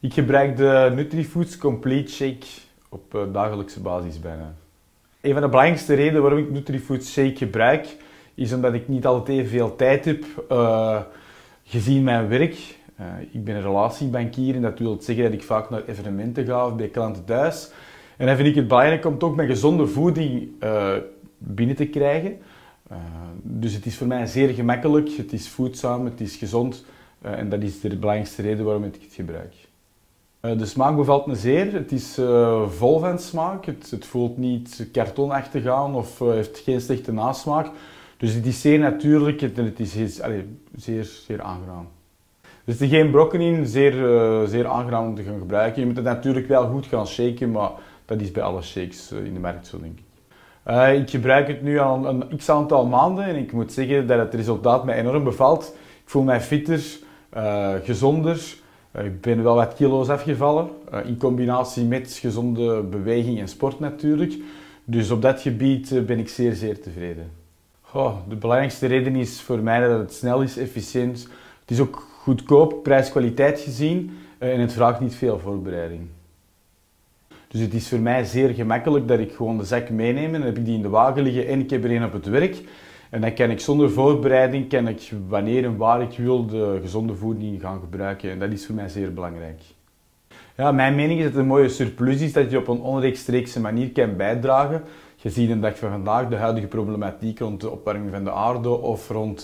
Ik gebruik de Nutrifoods Complete Shake op dagelijkse basis bijna. Een van de belangrijkste redenen waarom ik Nutrifoods Shake gebruik, is omdat ik niet altijd evenveel tijd heb gezien mijn werk. Ik ben een relatiebankier en dat wil zeggen dat ik vaak naar evenementen ga of bij klanten thuis. En dan vind ik het belangrijk om toch mijn gezonde voeding binnen te krijgen. Dus het is voor mij zeer gemakkelijk, het is voedzaam, het is gezond en dat is de belangrijkste reden waarom ik het gebruik. De smaak bevalt me zeer, het is vol van smaak, het voelt niet kartonachtig aan of heeft geen slechte nasmaak. Dus het is zeer natuurlijk en het is zeer aangenaam. Er zit geen brokken in, zeer aangenaam om te gaan gebruiken. Je moet het natuurlijk wel goed gaan shaken, maar dat is bij alle shakes in de markt zo, denk ik. Ik gebruik het nu al een x-aantal maanden en ik moet zeggen dat het resultaat mij enorm bevalt. Ik voel mij fitter, gezonder. Ik ben wel wat kilo's afgevallen, in combinatie met gezonde beweging en sport natuurlijk. Dus op dat gebied ben ik zeer tevreden. De belangrijkste reden is voor mij dat het snel is, efficiënt. Het is ook goedkoop, prijs-kwaliteit gezien en het vraagt niet veel voorbereiding. Dus het is voor mij zeer gemakkelijk dat ik gewoon de zak meeneem en dan heb ik die in de wagen liggen en ik heb er een op het werk. En dan kan ik zonder voorbereiding, wanneer en waar ik wil, de gezonde voeding gaan gebruiken. En dat is voor mij zeer belangrijk. Ja, mijn mening is dat het een mooie surplus is dat je op een onrechtstreekse manier kan bijdragen. Gezien de dag van vandaag de huidige problematiek rond de opwarming van de aarde of rond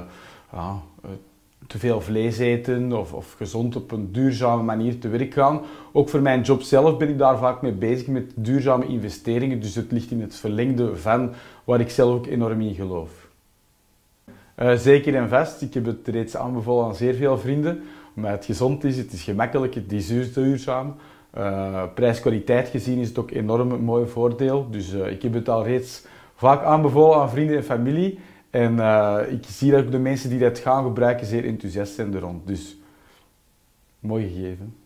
te veel vlees eten of gezond op een duurzame manier te werk gaan. Ook voor mijn job zelf ben ik daar vaak mee bezig met duurzame investeringen. Dus het ligt in het verlengde van waar ik zelf ook enorm in geloof. Zeker en vast. Ik heb het reeds aanbevolen aan zeer veel vrienden. Omdat het gezond is, het is gemakkelijk, het is duurzaam. Prijs-kwaliteit gezien is het ook enorm een mooi voordeel. Dus ik heb het al reeds vaak aanbevolen aan vrienden en familie. En ik zie dat ook de mensen die dat gaan gebruiken zeer enthousiast zijn er rond. Dus mooi gegeven.